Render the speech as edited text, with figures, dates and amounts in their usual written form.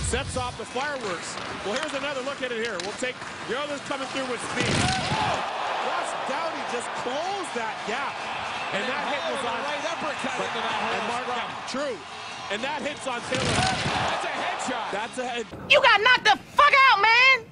sets off the fireworks. Well, here's another look at it here. We'll take the others coming through with speed. Oh! Russ Doughty just closed that gap. And that hit was on right uppercut into that whole True. And that hits on Taylor. That's a headshot. That's a head. You got knocked the fuck out, man!